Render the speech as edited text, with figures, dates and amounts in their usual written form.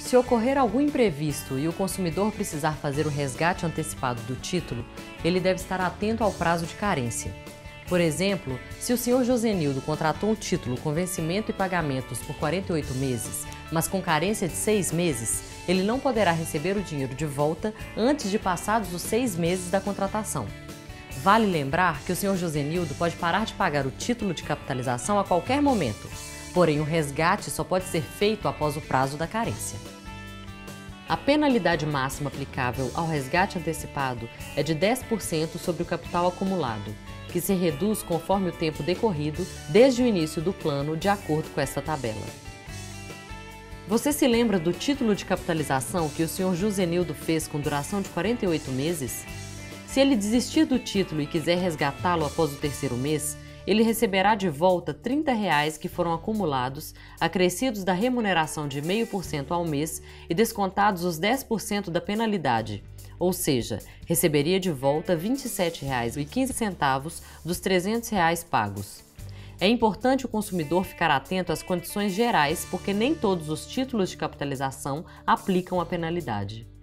Se ocorrer algum imprevisto e o consumidor precisar fazer o resgate antecipado do título, ele deve estar atento ao prazo de carência. Por exemplo, se o Sr. Josenildo contratou um título com vencimento e pagamentos por 48 meses, mas com carência de 6 meses, ele não poderá receber o dinheiro de volta antes de passados os 6 meses da contratação. Vale lembrar que o Sr. Josenildo pode parar de pagar o título de capitalização a qualquer momento, porém o resgate só pode ser feito após o prazo da carência. A penalidade máxima aplicável ao resgate antecipado é de 10% sobre o capital acumulado, que se reduz conforme o tempo decorrido desde o início do plano, de acordo com esta tabela. Você se lembra do título de capitalização que o Sr. Josenildo fez com duração de 48 meses? Se ele desistir do título e quiser resgatá-lo após o terceiro mês, ele receberá de volta R$ 30 que foram acumulados, acrescidos da remuneração de 0,5% ao mês e descontados os 10% da penalidade, ou seja, receberia de volta R$ 27,15 dos R$ 300 pagos. É importante o consumidor ficar atento às condições gerais, porque nem todos os títulos de capitalização aplicam a penalidade.